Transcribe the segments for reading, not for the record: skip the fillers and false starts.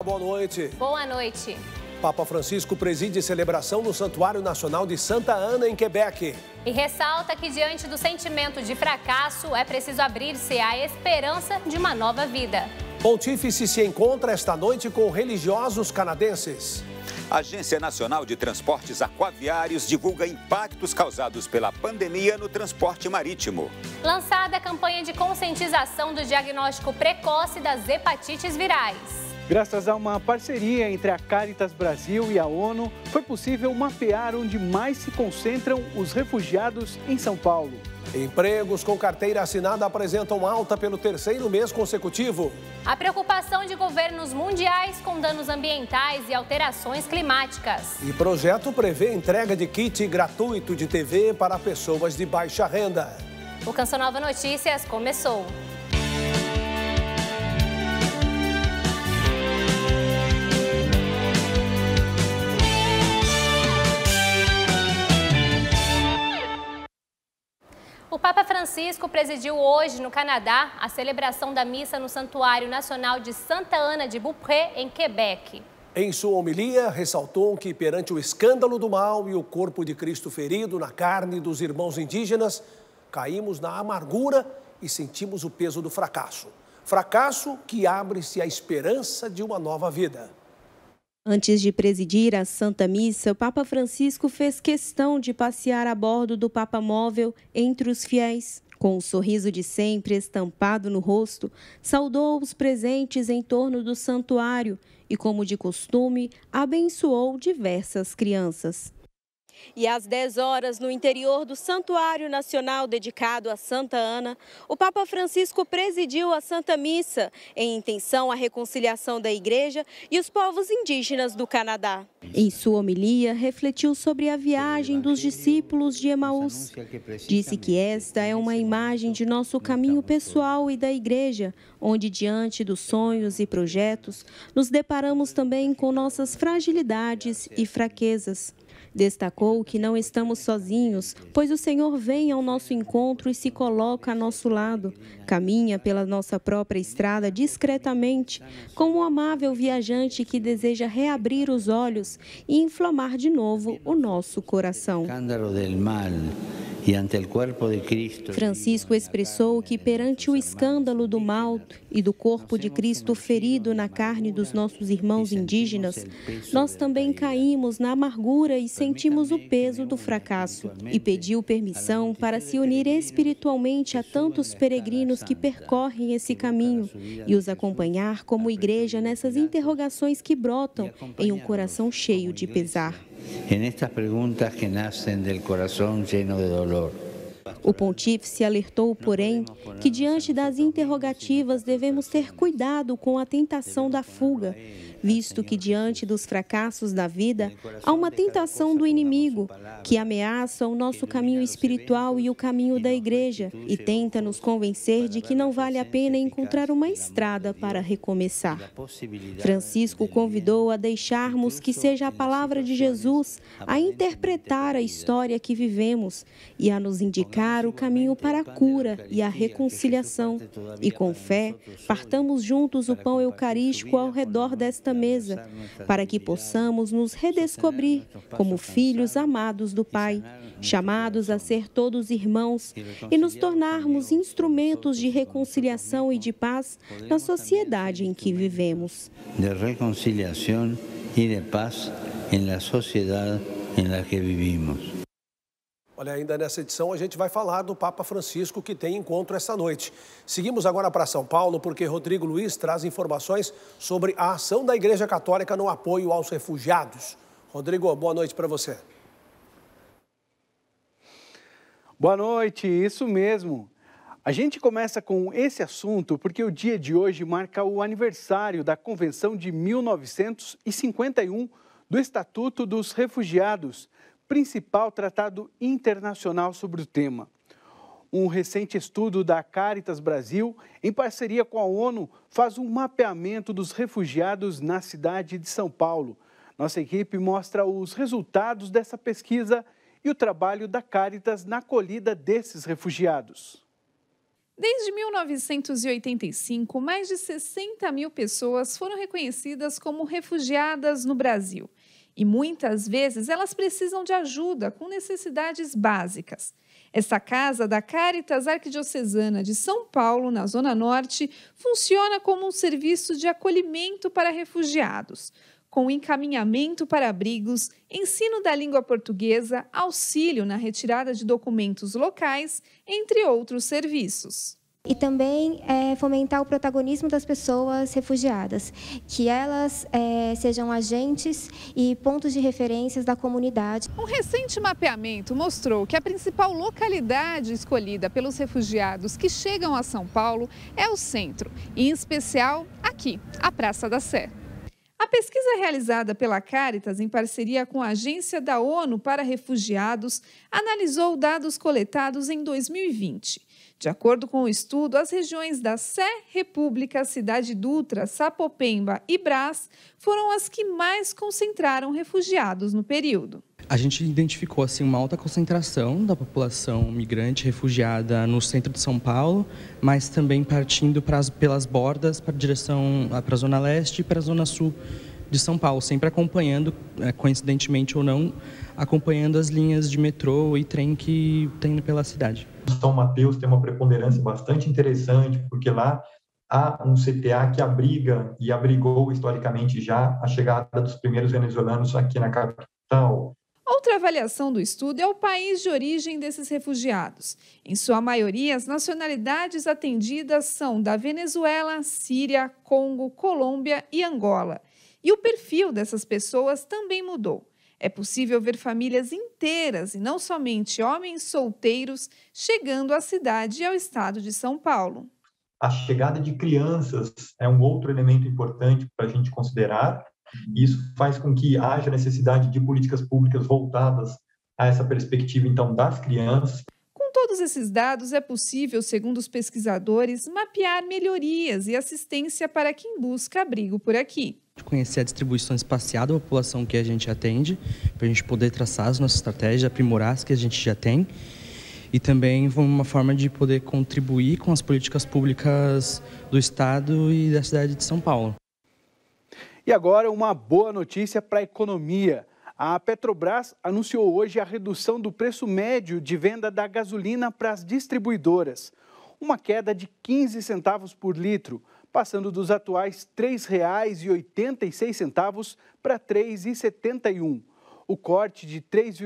Boa noite. Boa noite. Papa Francisco preside celebração no Santuário Nacional de Santa Ana, em Quebec. E ressalta que, diante do sentimento de fracasso, é preciso abrir-se à esperança de uma nova vida. Pontífice se encontra esta noite com religiosos canadenses. A Agência Nacional de Transportes Aquaviários divulga impactos causados pela pandemia no transporte marítimo. Lançada a campanha de conscientização do diagnóstico precoce das hepatites virais. Graças a uma parceria entre a Caritas Brasil e a ONU, foi possível mapear onde mais se concentram os refugiados em São Paulo. Empregos com carteira assinada apresentam alta pelo terceiro mês consecutivo. A preocupação de governos mundiais com danos ambientais e alterações climáticas. E projeto prevê entrega de kit gratuito de TV para pessoas de baixa renda. O Canção Nova Notícias começou. O Papa Francisco presidiu hoje, no Canadá, a celebração da missa no Santuário Nacional de Santa Ana de Beaupré, em Quebec. Em sua homilia, ressaltou que, perante o escândalo do mal e o corpo de Cristo ferido na carne dos irmãos indígenas, caímos na amargura e sentimos o peso do fracasso. Fracasso que abre-se à esperança de uma nova vida. Antes de presidir a Santa Missa, o Papa Francisco fez questão de passear a bordo do Papa Móvel entre os fiéis. Com o sorriso de sempre estampado no rosto, saudou os presentes em torno do santuário e, como de costume, abençoou diversas crianças. E às 10 horas, no interior do Santuário Nacional dedicado a Santa Ana, o Papa Francisco presidiu a Santa Missa, em intenção à reconciliação da Igreja e os povos indígenas do Canadá. Em sua homilia, refletiu sobre a viagem dos discípulos de Emaús. Disse que esta é uma imagem de nosso caminho pessoal e da Igreja, onde, diante dos sonhos e projetos, nos deparamos também com nossas fragilidades e fraquezas. Destacou que não estamos sozinhos, pois o Senhor vem ao nosso encontro e se coloca a nosso lado. Caminha pela nossa própria estrada discretamente, como um amável viajante que deseja reabrir os olhos e inflamar de novo o nosso coração. Francisco expressou que, perante o escândalo do mal e do corpo de Cristo ferido na carne dos nossos irmãos indígenas, nós também caímos na amargura e sentimos o peso do fracasso. E pediu permissão para se unir espiritualmente a tantos peregrinos que percorrem esse caminho e os acompanhar como igreja nessas interrogações que brotam em um coração cheio de pesar. O pontífice alertou, porém, que diante das interrogativas devemos ter cuidado com a tentação da fuga, visto que diante dos fracassos da vida há uma tentação do inimigo que ameaça o nosso caminho espiritual e o caminho da Igreja e tenta nos convencer de que não vale a pena encontrar uma estrada para recomeçar. Francisco convidou a deixarmos que seja a palavra de Jesus a interpretar a história que vivemos e a nos indicar o caminho para a cura e a reconciliação. E com fé, partamos juntos o pão eucarístico ao redor desta mesa, para que possamos nos redescobrir como filhos amados do Pai, chamados a ser todos irmãos e nos tornarmos instrumentos de reconciliação e de paz na sociedade em que vivemos. De reconciliação e de paz na sociedade em que vivimos. Olha, ainda nessa edição a gente vai falar do Papa Francisco, que tem encontro esta noite. Seguimos agora para São Paulo, porque Rodrigo Luiz traz informações sobre a ação da Igreja Católica no apoio aos refugiados. Rodrigo, boa noite para você. Boa noite, isso mesmo. A gente começa com esse assunto porque o dia de hoje marca o aniversário da Convenção de 1951 do Estatuto dos Refugiados, principal tratado internacional sobre o tema. Um recente estudo da Caritas Brasil, em parceria com a ONU, faz um mapeamento dos refugiados na cidade de São Paulo. Nossa equipe mostra os resultados dessa pesquisa e o trabalho da Caritas na acolhida desses refugiados. Desde 1985, mais de 60 mil pessoas foram reconhecidas como refugiadas no Brasil. E muitas vezes elas precisam de ajuda com necessidades básicas. Essa casa da Caritas Arquidiocesana de São Paulo, na Zona Norte, funciona como um serviço de acolhimento para refugiados, com encaminhamento para abrigos, ensino da língua portuguesa, auxílio na retirada de documentos locais, entre outros serviços. E também fomentar o protagonismo das pessoas refugiadas, que elas sejam agentes e pontos de referências da comunidade. Um recente mapeamento mostrou que a principal localidade escolhida pelos refugiados que chegam a São Paulo é o centro, e em especial aqui, a Praça da Sé. A pesquisa realizada pela Caritas, em parceria com a Agência da ONU para Refugiados, analisou dados coletados em 2020. De acordo com o estudo, as regiões da Sé, República, Cidade Dutra, Sapopemba e Brás foram as que mais concentraram refugiados no período. A gente identificou assim, uma alta concentração da população migrante refugiada no centro de São Paulo, mas também partindo pelas bordas para a direção para a Zona Leste e para a Zona Sul de São Paulo, sempre acompanhando, coincidentemente ou não, acompanhando as linhas de metrô e trem que tem pela cidade. São Mateus tem uma preponderância bastante interessante, porque lá há um CTA que abriga e abrigou historicamente já a chegada dos primeiros venezuelanos aqui na capital. Outra avaliação do estudo é o país de origem desses refugiados. Em sua maioria, as nacionalidades atendidas são da Venezuela, Síria, Congo, Colômbia e Angola. E o perfil dessas pessoas também mudou. É possível ver famílias inteiras, e não somente homens solteiros, chegando à cidade e ao estado de São Paulo. A chegada de crianças é um outro elemento importante para a gente considerar. Isso faz com que haja necessidade de políticas públicas voltadas a essa perspectiva, então, das crianças. Com todos esses dados, é possível, segundo os pesquisadores, mapear melhorias e assistência para quem busca abrigo por aqui. Conhecer a distribuição espacial da população que a gente atende, para a gente poder traçar as nossas estratégias, aprimorar as que a gente já tem, e também uma forma de poder contribuir com as políticas públicas do Estado e da cidade de São Paulo. E agora uma boa notícia para a economia. A Petrobras anunciou hoje a redução do preço médio de venda da gasolina para as distribuidoras. Uma queda de 15 centavos por litro, passando dos atuais R$ 3,86 para R$ 3,71. O corte de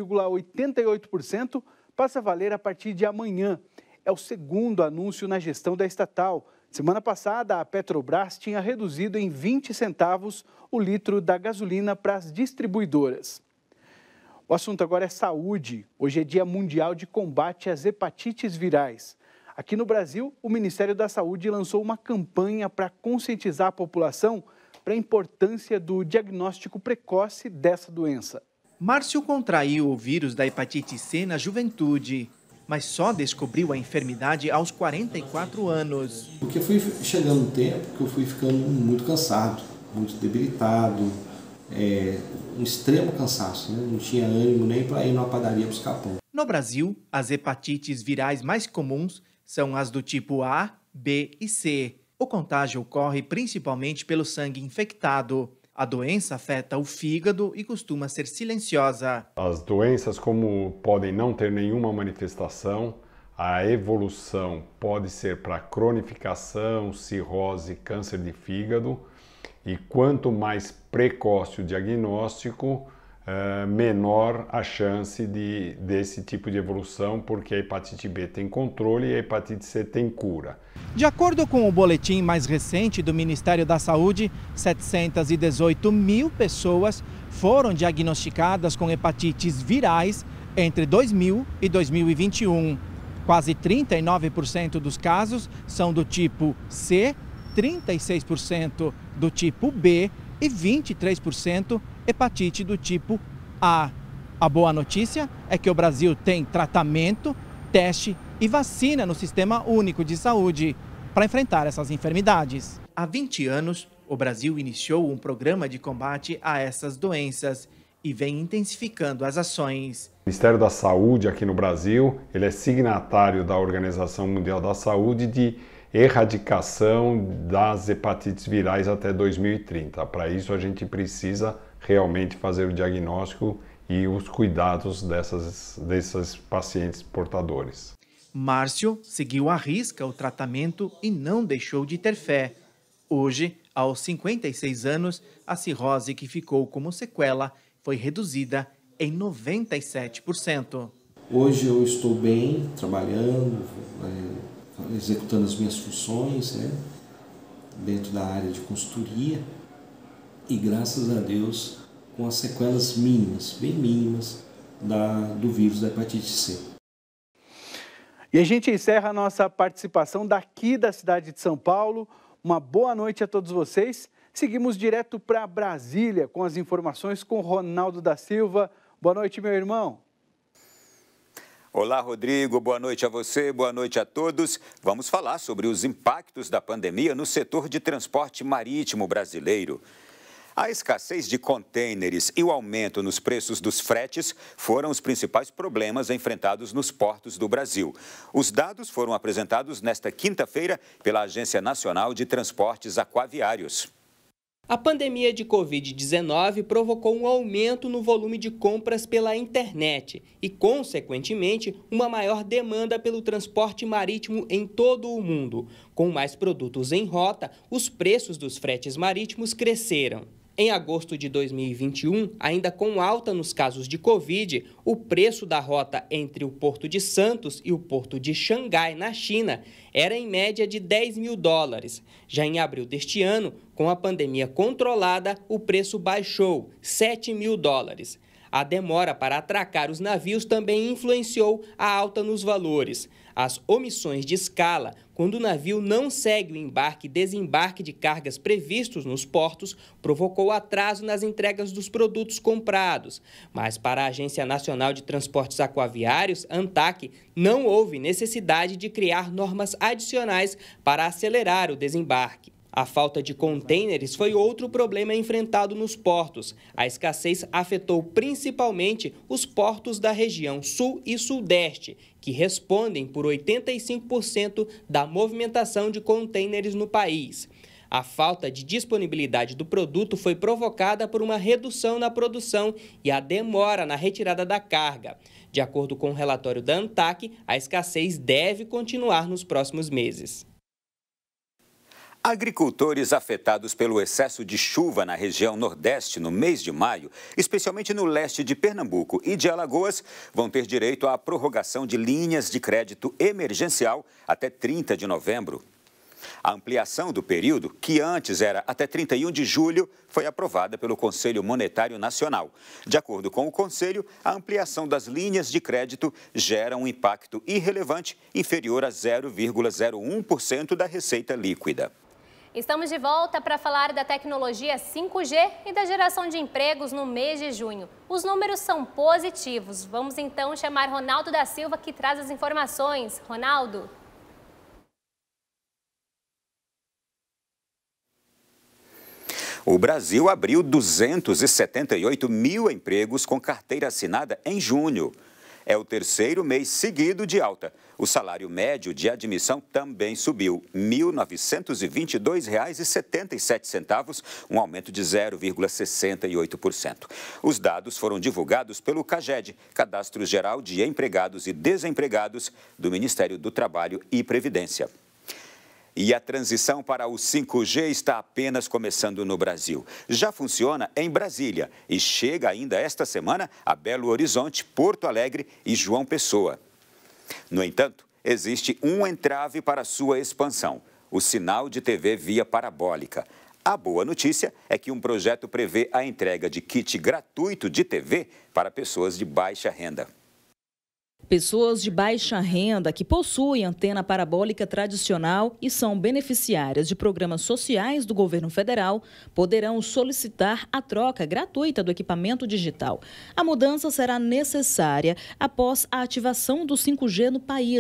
3,88% passa a valer a partir de amanhã. É o segundo anúncio na gestão da estatal. Semana passada, a Petrobras tinha reduzido em 20 centavos o litro da gasolina para as distribuidoras. O assunto agora é saúde. Hoje é Dia Mundial de Combate às Hepatites Virais. Aqui no Brasil, o Ministério da Saúde lançou uma campanha para conscientizar a população para a importância do diagnóstico precoce dessa doença. Márcio contraiu o vírus da hepatite C na juventude, mas só descobriu a enfermidade aos 44 anos. Porque fui chegando um tempo que eu fui ficando muito cansado, muito debilitado, um extremo cansaço, né? Não tinha ânimo nem para ir numa padaria buscar pão. No Brasil, as hepatites virais mais comuns são as do tipo A, B e C. O contágio ocorre principalmente pelo sangue infectado. A doença afeta o fígado e costuma ser silenciosa. As doenças, como podem não ter nenhuma manifestação, a evolução pode ser para cronificação, cirrose, câncer de fígado. E quanto mais precoce o diagnóstico, menor a chance desse tipo de evolução, porque a hepatite B tem controle e a hepatite C tem cura. De acordo com o boletim mais recente do Ministério da Saúde, 718 mil pessoas foram diagnosticadas com hepatites virais entre 2000 e 2021. Quase 39% dos casos são do tipo C, 36% do tipo B e 23% hepatite do tipo A. A boa notícia é que o Brasil tem tratamento, teste e vacina no Sistema Único de Saúde para enfrentar essas enfermidades. Há 20 anos, o Brasil iniciou um programa de combate a essas doenças e vem intensificando as ações. O Ministério da Saúde aqui no Brasil, ele é signatário da Organização Mundial da Saúde de erradicação das hepatites virais até 2030. Para isso a gente precisa realmente fazer o diagnóstico e os cuidados desses pacientes portadores. Márcio seguiu à risca o tratamento e não deixou de ter fé. Hoje, aos 56 anos, a cirrose que ficou como sequela foi reduzida em 97%. Hoje eu estou bem, trabalhando, executando as minhas funções, dentro da área de consultoria e, graças a Deus, com as sequelas mínimas, bem mínimas, do vírus da hepatite C. E a gente encerra a nossa participação daqui da cidade de São Paulo. Uma boa noite a todos vocês. Seguimos direto para Brasília com as informações com Ronaldo da Silva. Boa noite, meu irmão. Olá, Rodrigo. Boa noite a você, boa noite a todos. Vamos falar sobre os impactos da pandemia no setor de transporte marítimo brasileiro. A escassez de contêineres e o aumento nos preços dos fretes foram os principais problemas enfrentados nos portos do Brasil. Os dados foram apresentados nesta quinta-feira pela Agência Nacional de Transportes Aquaviários. A pandemia de Covid-19 provocou um aumento no volume de compras pela internet e, consequentemente, uma maior demanda pelo transporte marítimo em todo o mundo. Com mais produtos em rota, os preços dos fretes marítimos cresceram. Em agosto de 2021, ainda com alta nos casos de Covid, o preço da rota entre o Porto de Santos e o Porto de Xangai, na China, era em média de $10 mil. Já em abril deste ano, com a pandemia controlada, o preço baixou $7 mil. A demora para atracar os navios também influenciou a alta nos valores. As omissões de escala, quando o navio não segue o embarque e desembarque de cargas previstos nos portos, provocou atraso nas entregas dos produtos comprados. Mas para a Agência Nacional de Transportes Aquaviários, ANTAQ, não houve necessidade de criar normas adicionais para acelerar o desembarque. A falta de contêineres foi outro problema enfrentado nos portos. A escassez afetou principalmente os portos da região sul e sudeste, que respondem por 85% da movimentação de contêineres no país. A falta de disponibilidade do produto foi provocada por uma redução na produção e a demora na retirada da carga. De acordo com o relatório da ANTAQ, a escassez deve continuar nos próximos meses. Agricultores afetados pelo excesso de chuva na região Nordeste no mês de maio, especialmente no leste de Pernambuco e de Alagoas, vão ter direito à prorrogação de linhas de crédito emergencial até 30 de novembro. A ampliação do período, que antes era até 31 de julho, foi aprovada pelo Conselho Monetário Nacional. De acordo com o Conselho, a ampliação das linhas de crédito gera um impacto irrelevante, inferior a 0,01% da receita líquida. Estamos de volta para falar da tecnologia 5G e da geração de empregos no mês de junho. Os números são positivos. Vamos então chamar Ronaldo da Silva, que traz as informações. Ronaldo. O Brasil abriu 278 mil empregos com carteira assinada em junho. É o terceiro mês seguido de alta. O salário médio de admissão também subiu, R$ 1.922,77, um aumento de 0,68%. Os dados foram divulgados pelo CAGED, Cadastro Geral de Empregados e Desempregados do Ministério do Trabalho e Previdência. E a transição para o 5G está apenas começando no Brasil. Já funciona em Brasília e chega ainda esta semana a Belo Horizonte, Porto Alegre e João Pessoa. No entanto, existe um entrave para sua expansão: o sinal de TV via parabólica. A boa notícia é que um projeto prevê a entrega de kit gratuito de TV para pessoas de baixa renda. Pessoas de baixa renda que possuem antena parabólica tradicional e são beneficiárias de programas sociais do governo federal poderão solicitar a troca gratuita do equipamento digital. A mudança será necessária após a ativação do 5G no país,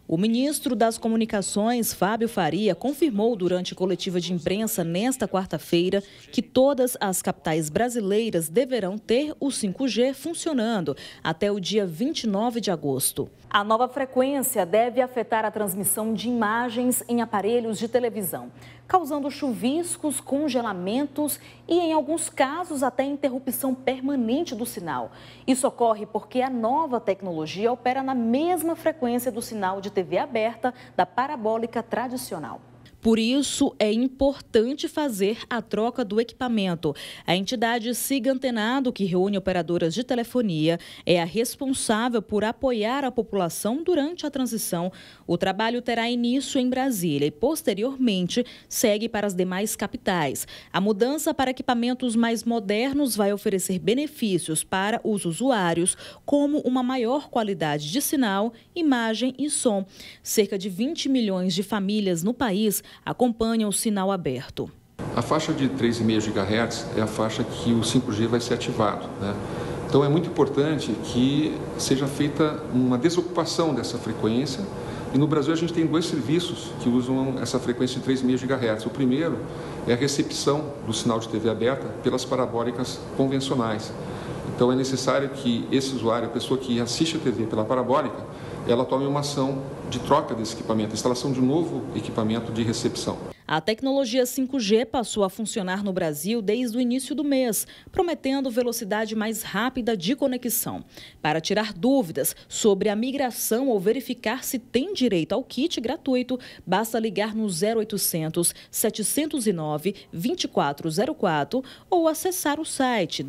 O ministro das Comunicações, Fábio Faria, confirmou durante coletiva de imprensa nesta quarta-feira que todas as capitais brasileiras deverão ter o 5G funcionando até o dia 29 de agosto. A nova frequência deve afetar a transmissão de imagens em aparelhos de televisão, causando chuviscos, congelamentos e, em alguns casos, até interrupção permanente do sinal. Isso ocorre porque a nova tecnologia opera na mesma frequência do sinal de TV aberta da parabólica tradicional. Por isso, é importante fazer a troca do equipamento. A entidade Siga Antenado, que reúne operadoras de telefonia, é a responsável por apoiar a população durante a transição. O trabalho terá início em Brasília e, posteriormente, segue para as demais capitais. A mudança para equipamentos mais modernos vai oferecer benefícios para os usuários, como uma maior qualidade de sinal, imagem e som. Cerca de 20 milhões de famílias no país acompanham o sinal aberto. A faixa de 3,5 GHz é a faixa que o 5G vai ser ativado, né? Então é muito importante que seja feita uma desocupação dessa frequência. E no Brasil a gente tem 2 serviços que usam essa frequência de 3,5 GHz. O primeiro é a recepção do sinal de TV aberta pelas parabólicas convencionais. Então é necessário que esse usuário, a pessoa que assiste a TV pela parabólica, ela tome uma ação de troca desse equipamento, instalação de um novo equipamento de recepção. A tecnologia 5G passou a funcionar no Brasil desde o início do mês, prometendo velocidade mais rápida de conexão. Para tirar dúvidas sobre a migração ou verificar se tem direito ao kit gratuito, basta ligar no 0800 709 2404 ou acessar o site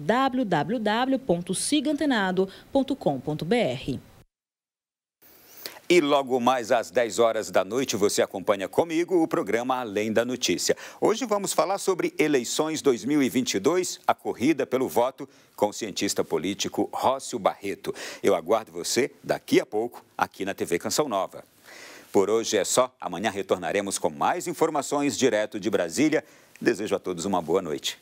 www.sigaantenado.com.br. E logo mais às 10 horas da noite você acompanha comigo o programa Além da Notícia. Hoje vamos falar sobre eleições 2022, a corrida pelo voto com o cientista político Rócio Barreto. Eu aguardo você daqui a pouco aqui na TV Canção Nova. Por hoje é só, amanhã retornaremos com mais informações direto de Brasília. Desejo a todos uma boa noite.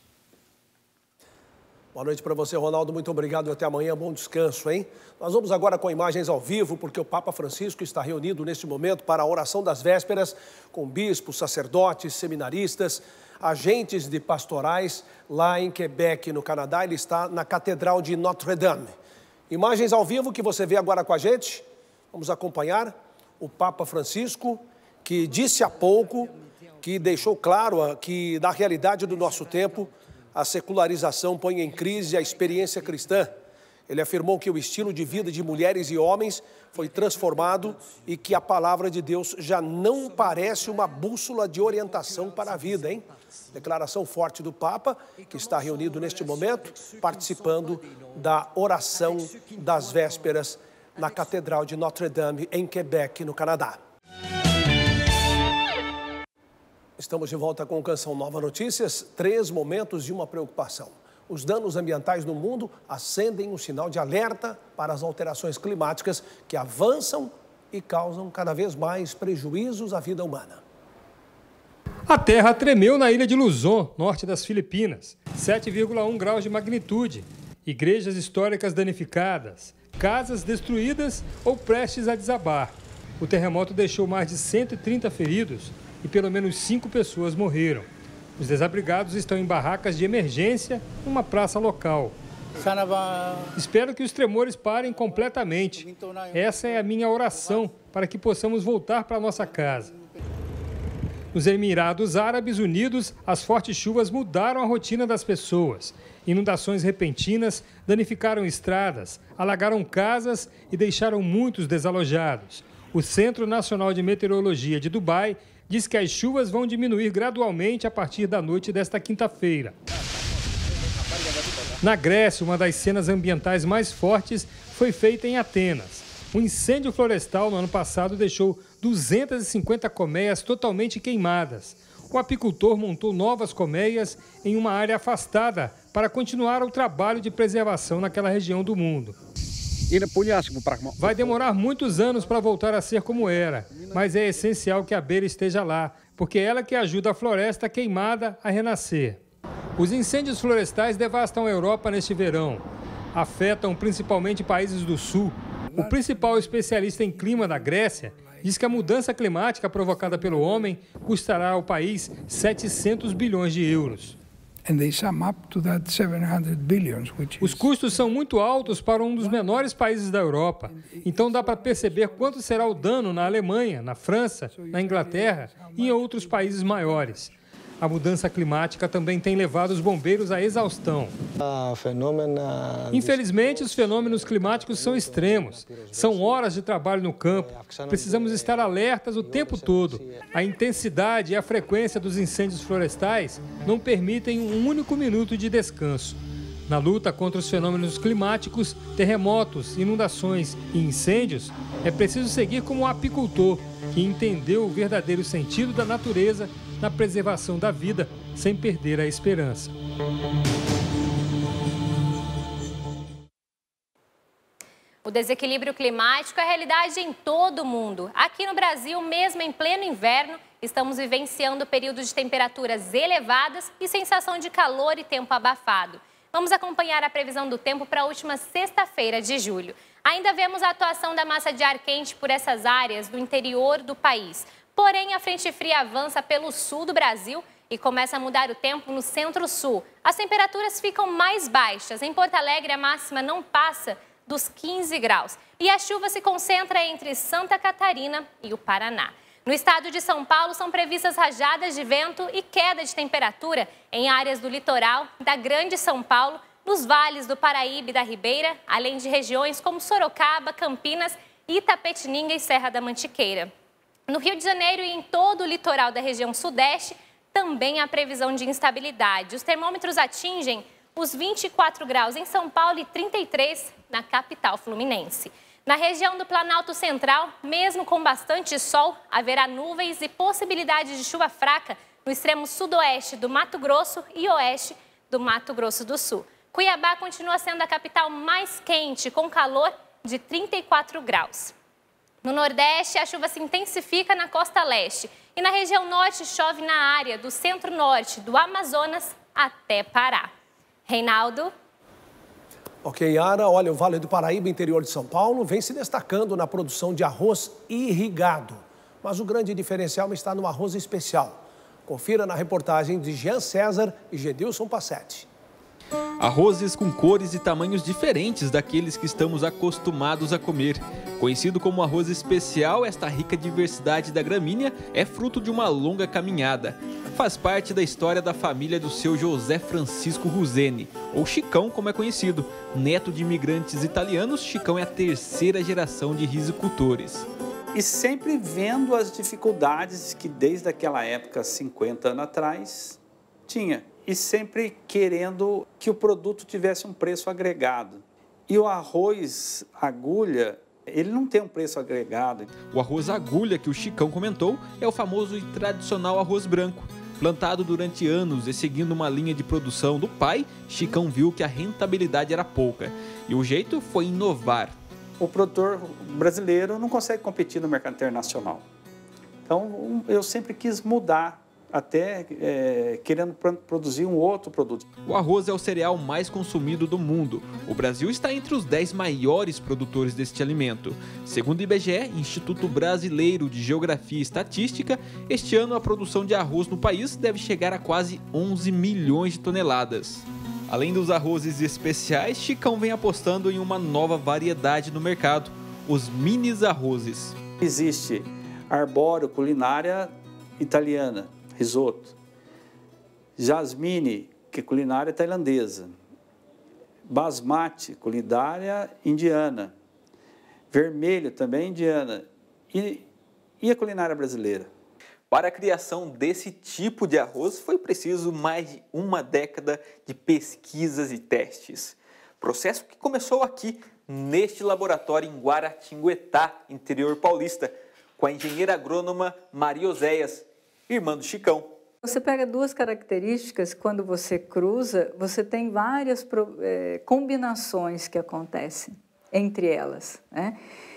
Boa noite para você, Ronaldo. Muito obrigado e até amanhã. Bom descanso, hein? Nós vamos agora com imagens ao vivo, porque o Papa Francisco está reunido neste momento para a oração das vésperas com bispos, sacerdotes, seminaristas, agentes de pastorais lá em Quebec, no Canadá. Ele está na Catedral de Notre-Dame. Imagens ao vivo que você vê agora com a gente. Vamos acompanhar o Papa Francisco, que disse há pouco, que deixou claro que na realidade do nosso tempo, a secularização põe em crise a experiência cristã. Ele afirmou que o estilo de vida de mulheres e homens foi transformado e que a palavra de Deus já não parece uma bússola de orientação para a vida, hein? Declaração forte do Papa, que está reunido neste momento, participando da oração das vésperas na Catedral de Notre-Dame, em Quebec, no Canadá. Estamos de volta com Canção Nova Notícias. 3 momentos de uma preocupação. Os danos ambientais no mundo acendem um sinal de alerta para as alterações climáticas que avançam e causam cada vez mais prejuízos à vida humana. A terra tremeu na ilha de Luzon, norte das Filipinas. 7,1 graus de magnitude. Igrejas históricas danificadas. Casas destruídas ou prestes a desabar. O terremoto deixou mais de 130 feridos e pelo menos 5 pessoas morreram. Os desabrigados estão em barracas de emergência numa praça local. Espero que os tremores parem completamente. Essa é a minha oração para que possamos voltar para nossa casa. Nos Emirados Árabes Unidos, as fortes chuvas mudaram a rotina das pessoas. Inundações repentinas danificaram estradas, alagaram casas e deixaram muitos desalojados. O Centro Nacional de Meteorologia de Dubai diz que as chuvas vão diminuir gradualmente a partir da noite desta quinta-feira. Na Grécia, uma das cenas ambientais mais fortes foi feita em Atenas. Um incêndio florestal no ano passado deixou 250 colmeias totalmente queimadas. O apicultor montou novas colmeias em uma área afastada para continuar o trabalho de preservação naquela região do mundo. Vai demorar muitos anos para voltar a ser como era, mas é essencial que a abelha esteja lá, porque é ela que ajuda a floresta queimada a renascer. Os incêndios florestais devastam a Europa neste verão. Afetam principalmente países do sul. O principal especialista em clima da Grécia diz que a mudança climática provocada pelo homem custará ao país 700 bilhões de euros. Os custos são muito altos para um dos menores países da Europa. Então dá para perceber quanto será o dano na Alemanha, na França, na Inglaterra e em outros países maiores. A mudança climática também tem levado os bombeiros à exaustão. Infelizmente, os fenômenos climáticos são extremos. São horas de trabalho no campo. Precisamos estar alertas o tempo todo. A intensidade e a frequência dos incêndios florestais não permitem um único minuto de descanso. Na luta contra os fenômenos climáticos, terremotos, inundações e incêndios, é preciso seguir como um apicultor que entendeu o verdadeiro sentido da natureza na preservação da vida, sem perder a esperança. O desequilíbrio climático é realidade em todo o mundo. Aqui no Brasil, mesmo em pleno inverno, estamos vivenciando períodos de temperaturas elevadas e sensação de calor e tempo abafado. Vamos acompanhar a previsão do tempo para a última sexta-feira de julho. Ainda vemos a atuação da massa de ar quente por essas áreas do interior do país. Porém, a frente fria avança pelo sul do Brasil e começa a mudar o tempo no centro-sul. As temperaturas ficam mais baixas. Em Porto Alegre, a máxima não passa dos 15 graus. E a chuva se concentra entre Santa Catarina e o Paraná. No estado de São Paulo, são previstas rajadas de vento e queda de temperatura em áreas do litoral da Grande São Paulo, nos vales do Paraíba e da Ribeira, além de regiões como Sorocaba, Campinas, Itapetininga e Serra da Mantiqueira. No Rio de Janeiro e em todo o litoral da região sudeste, também há previsão de instabilidade. Os termômetros atingem os 24 graus em São Paulo e 33 na capital fluminense. Na região do Planalto Central, mesmo com bastante sol, haverá nuvens e possibilidade de chuva fraca no extremo sudoeste do Mato Grosso e oeste do Mato Grosso do Sul. Cuiabá continua sendo a capital mais quente, com calor de 34 graus. No Nordeste, a chuva se intensifica na costa leste e na região norte chove na área do centro-norte, do Amazonas até Pará. Reinaldo. Ok, Yara, olha, o Vale do Paraíba, interior de São Paulo, vem se destacando na produção de arroz irrigado. Mas o grande diferencial está no arroz especial. Confira na reportagem de Jean César e Gedilson Passetti. Arrozes com cores e tamanhos diferentes daqueles que estamos acostumados a comer. Conhecido como arroz especial, esta rica diversidade da gramínea é fruto de uma longa caminhada. Faz parte da história da família do seu José Francisco Ruzeni, ou Chicão como é conhecido. Neto de imigrantes italianos, Chicão é a terceira geração de rizicultores. E sempre vendo as dificuldades que desde aquela época, 50 anos atrás, tinha. E sempre querendo que o produto tivesse um preço agregado. E o arroz agulha, ele não tem um preço agregado. O arroz agulha que o Chicão comentou é o famoso e tradicional arroz branco. Plantado durante anos e seguindo uma linha de produção do pai, Chicão viu que a rentabilidade era pouca. E o jeito foi inovar. O produtor brasileiro não consegue competir no mercado internacional. Então, eu sempre quis mudar, até querendo produzir um outro produto. O arroz é o cereal mais consumido do mundo. O Brasil está entre os 10 maiores produtores deste alimento. Segundo o IBGE, Instituto Brasileiro de Geografia e Estatística, este ano a produção de arroz no país deve chegar a quase 11 milhões de toneladas. Além dos arrozes especiais, Chicão vem apostando em uma nova variedade no mercado, os minis arrozes. Existe arbóreo, culinária italiana, risoto. Jasmine, que é culinária tailandesa. Basmati, culinária indiana. Vermelho, também indiana. E a culinária brasileira. Para a criação desse tipo de arroz foi preciso mais de uma década de pesquisas e testes. Processo que começou aqui, neste laboratório em Guaratinguetá, interior paulista, com a engenheira agrônoma Maria Oséias, irmã do Chicão. Você pega duas características, quando você cruza, você tem várias combinações que acontecem entre elas, né?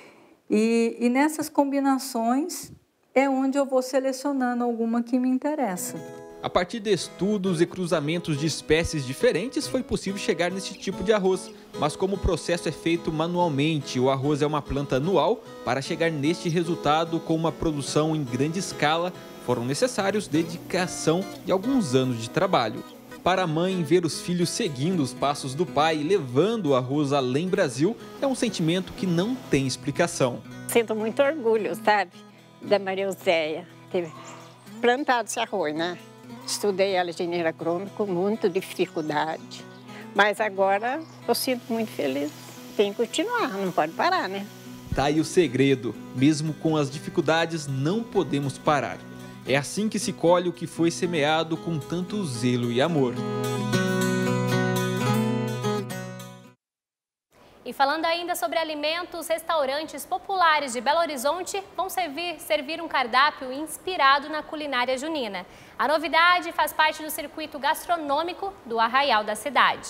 E nessas combinações é onde eu vou selecionando alguma que me interessa. A partir de estudos e cruzamentos de espécies diferentes, foi possível chegar nesse tipo de arroz. Mas como o processo é feito manualmente, o arroz é uma planta anual, para chegar neste resultado com uma produção em grande escala, foram necessários dedicação e alguns anos de trabalho. Para a mãe, ver os filhos seguindo os passos do pai, levando o arroz além Brasil, é um sentimento que não tem explicação. Sinto muito orgulho, sabe, da Maria Euzéia ter plantado esse arroz, né? Estudei ela de engenheiro agrônomo com muita dificuldade, mas agora eu sinto muito feliz. Tem que continuar, não pode parar, né? Tá aí o segredo, mesmo com as dificuldades, não podemos parar. É assim que se colhe o que foi semeado com tanto zelo e amor. E falando ainda sobre alimentos, restaurantes populares de Belo Horizonte vão servir um cardápio inspirado na culinária junina. A novidade faz parte do circuito gastronômico do Arraial da cidade.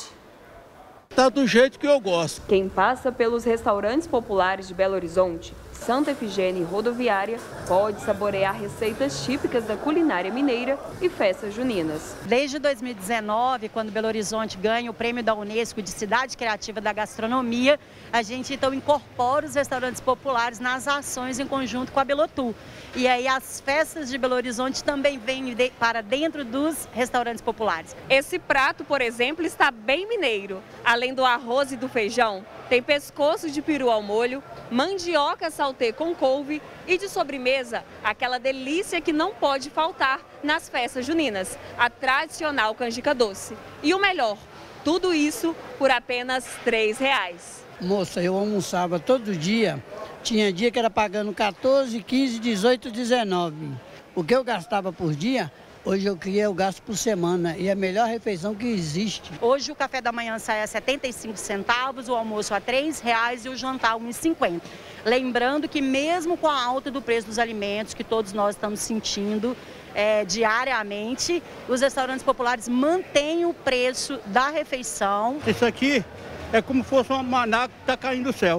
Tá do jeito que eu gosto. Quem passa pelos restaurantes populares de Belo Horizonte, Santa Efigênia e Rodoviária pode saborear receitas típicas da culinária mineira e festas juninas. Desde 2019, quando Belo Horizonte ganha o prêmio da Unesco de Cidade Criativa da Gastronomia, a gente então incorpora os restaurantes populares nas ações em conjunto com a Belotur. E aí as festas de Belo Horizonte também vêm para dentro dos restaurantes populares. Esse prato, por exemplo, está bem mineiro. Além do arroz e do feijão, tem pescoço de peru ao molho, mandioca saltê com couve e de sobremesa, aquela delícia que não pode faltar nas festas juninas, a tradicional canjica doce. E o melhor, tudo isso por apenas R$3. Moça, eu almoçava todo dia, tinha dia que era pagando 14, 15, 18, 19. O que eu gastava por dia, hoje eu gasto por semana e é a melhor refeição que existe. Hoje o café da manhã sai a 75 centavos, o almoço a R$3 e o jantar a 1,50. Lembrando que mesmo com a alta do preço dos alimentos, que todos nós estamos sentindo diariamente, os restaurantes populares mantêm o preço da refeição. Isso aqui é como se fosse uma maná que está caindo do céu.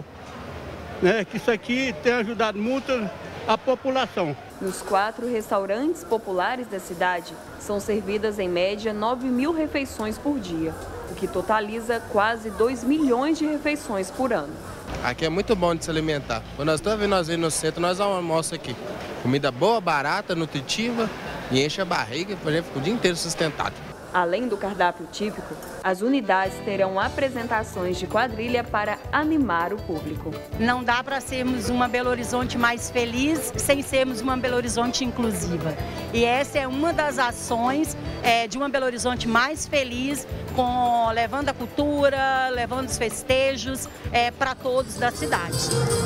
Que isso aqui tem ajudado muito a população. Nos 4 restaurantes populares da cidade, são servidas em média 9.000 refeições por dia, o que totaliza quase 2 milhões de refeições por ano. Aqui é muito bom de se alimentar. Quando nós estamos vindo no centro, nós almoçamos aqui. Comida boa, barata, nutritiva e enche a barriga para a gente ficar o dia inteiro sustentado. Além do cardápio típico, as unidades terão apresentações de quadrilha para animar o público. Não dá para sermos uma Belo Horizonte mais feliz sem sermos uma Belo Horizonte inclusiva. E essa é uma das ações de uma Belo Horizonte mais feliz, levando a cultura, levando os festejos para todos da cidade.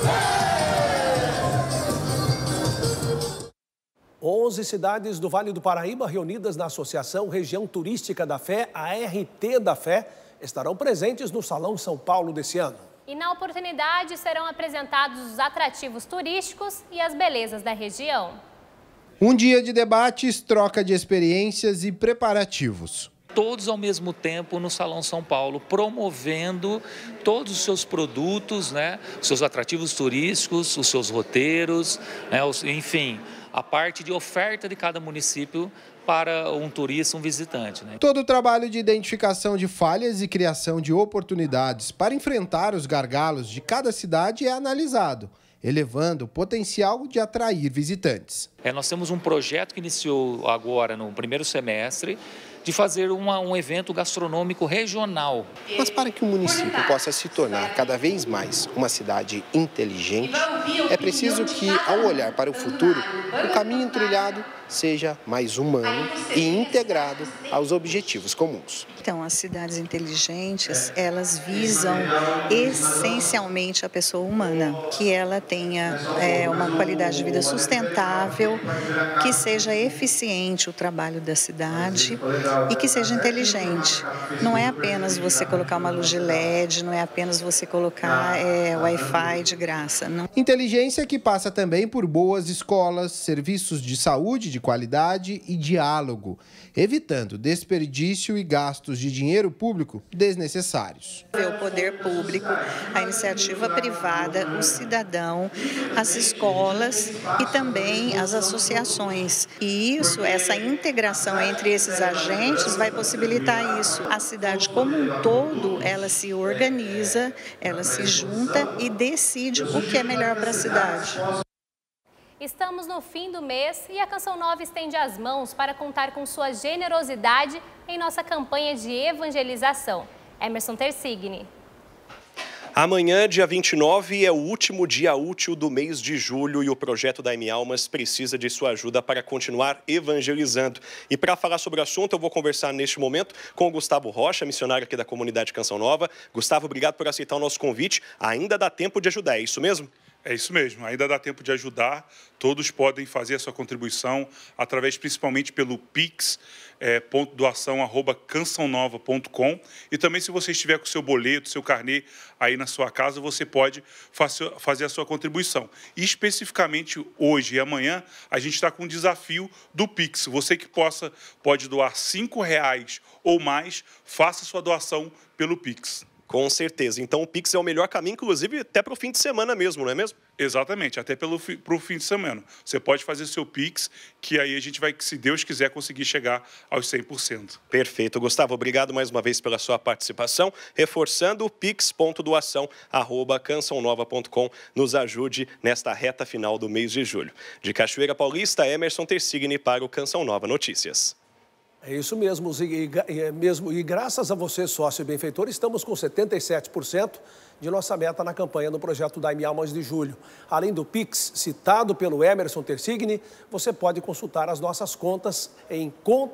11 cidades do Vale do Paraíba, reunidas na Associação Região Turística da Fé, a RT da Fé, estarão presentes no Salão São Paulo desse ano. E na oportunidade serão apresentados os atrativos turísticos e as belezas da região. Um dia de debates, troca de experiências e preparativos. Todos ao mesmo tempo no Salão São Paulo, promovendo todos os seus produtos, os seus atrativos turísticos, os seus roteiros, enfim, a parte de oferta de cada município para um turista, um visitante. Todo o trabalho de identificação de falhas e criação de oportunidades para enfrentar os gargalos de cada cidade é analisado, elevando o potencial de atrair visitantes. Nós temos um projeto que iniciou agora no primeiro semestre, de fazer um evento gastronômico regional. Mas para que o município possa se tornar cada vez mais uma cidade inteligente, é preciso que, ao olhar para o futuro, o caminho trilhado seja mais humano e integrado aos objetivos comuns. Então, as cidades inteligentes, elas visam essencialmente a pessoa humana, que ela tenha uma qualidade de vida sustentável, que seja eficiente o trabalho da cidade e que seja inteligente. Não é apenas você colocar uma luz de LED, não é apenas você colocar Wi-Fi de graça. Não. Inteligência que passa também por boas escolas, serviços de saúde de qualidade e diálogo, evitando desperdício e gastos de dinheiro público desnecessários. O poder público, a iniciativa privada, o cidadão, as escolas e também as associações. E essa integração entre esses agentes vai possibilitar isso. A cidade como um todo, ela se organiza, ela se junta e decide o que é melhor para a cidade. Estamos no fim do mês e a Canção Nova estende as mãos para contar com sua generosidade em nossa campanha de evangelização. Emerson Tersigni. Amanhã, dia 29, é o último dia útil do mês de julho e o projeto da M-Almas precisa de sua ajuda para continuar evangelizando. E para falar sobre o assunto, eu vou conversar neste momento com o Gustavo Rocha, missionário aqui da comunidade Canção Nova. Gustavo, obrigado por aceitar o nosso convite. Ainda dá tempo de ajudar, é isso mesmo? É isso mesmo, ainda dá tempo de ajudar. Todos podem fazer a sua contribuição através, principalmente pelo Pix, doação@cançãonova.com. E também, se você estiver com o seu boleto, seu carnê aí na sua casa, você pode fazer a sua contribuição. E especificamente hoje e amanhã, a gente está com um desafio do Pix. Você que pode doar R$5 ou mais, faça sua doação pelo Pix. Com certeza. Então, o Pix é o melhor caminho, inclusive, até para o fim de semana mesmo, não é mesmo? Exatamente, até para o fim de semana. Você pode fazer seu Pix, que aí a gente vai, se Deus quiser, conseguir chegar aos 100%. Perfeito. Gustavo, obrigado mais uma vez pela sua participação. Reforçando o pix.doação@cançãonova.com. Nos ajude nesta reta final do mês de julho. De Cachoeira Paulista, Emerson Tersigni para o Canção Nova Notícias. É isso mesmo, e graças a você, sócio e benfeitor, estamos com 77% de nossa meta na campanha do projeto da M-Almas de julho. Além do Pix, citado pelo Emerson Tersigni, você pode consultar as nossas contas em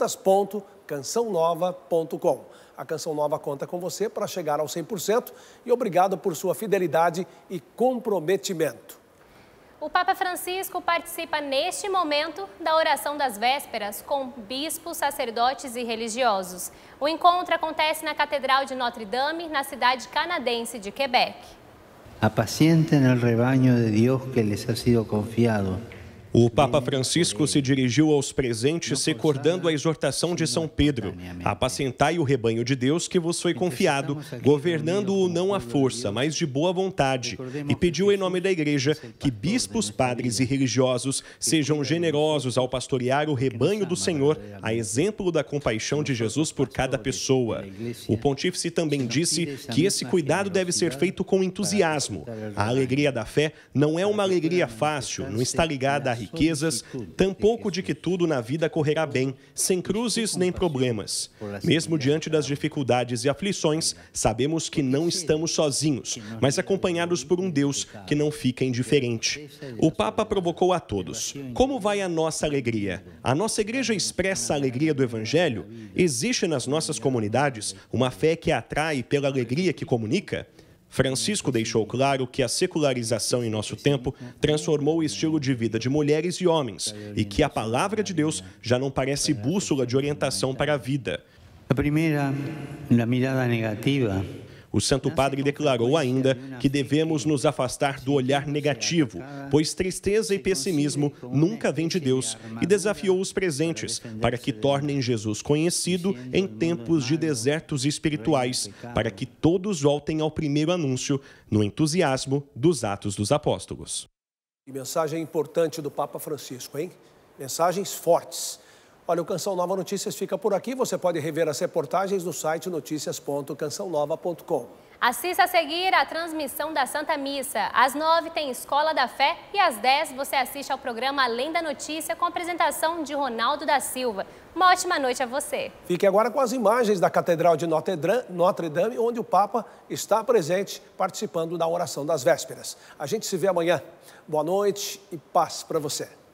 contas.cançãonova.com. A Canção Nova conta com você para chegar ao 100% e obrigado por sua fidelidade e comprometimento. O Papa Francisco participa neste momento da oração das vésperas com bispos, sacerdotes e religiosos. O encontro acontece na Catedral de Notre Dame, na cidade canadense de Quebec. Apacientem el rebaño de Dios que les ha sido confiado. O Papa Francisco se dirigiu aos presentes recordando a exortação de São Pedro: apacentai o rebanho de Deus que vos foi confiado, governando-o não à força, mas de boa vontade. E pediu em nome da Igreja que bispos, padres e religiosos sejam generosos ao pastorear o rebanho do Senhor, a exemplo da compaixão de Jesus por cada pessoa. O pontífice também disse que esse cuidado deve ser feito com entusiasmo. A alegria da fé não é uma alegria fácil, não está ligada a riquezas, tampouco de que tudo na vida correrá bem, sem cruzes nem problemas. Mesmo diante das dificuldades e aflições, sabemos que não estamos sozinhos, mas acompanhados por um Deus que não fica indiferente. O Papa provocou a todos: como vai a nossa alegria? A nossa igreja expressa a alegria do Evangelho? Existe nas nossas comunidades uma fé que atrai pela alegria que comunica? Francisco deixou claro que a secularização em nosso tempo transformou o estilo de vida de mulheres e homens e que a palavra de Deus já não parece bússola de orientação para a vida. A primeira, a mirada negativa. O Santo Padre declarou ainda que devemos nos afastar do olhar negativo, pois tristeza e pessimismo nunca vêm de Deus, e desafiou os presentes para que tornem Jesus conhecido em tempos de desertos espirituais, para que todos voltem ao primeiro anúncio, no entusiasmo dos Atos dos Apóstolos. E mensagem importante do Papa Francisco, hein? Mensagens fortes. Olha, o Canção Nova Notícias fica por aqui. Você pode rever as reportagens no site noticias.cançãonova.com. Assista a seguir a transmissão da Santa Missa. Às 9 tem Escola da Fé e às 10 você assiste ao programa Além da Notícia com a apresentação de Ronaldo da Silva. Uma ótima noite a você. Fique agora com as imagens da Catedral de Notre Dame, onde o Papa está presente participando da oração das vésperas. A gente se vê amanhã. Boa noite e paz para você.